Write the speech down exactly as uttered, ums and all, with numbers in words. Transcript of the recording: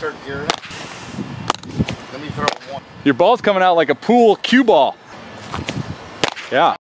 start gearing up. Let me throw one. Your ball's coming out like a pool cue ball. Yeah.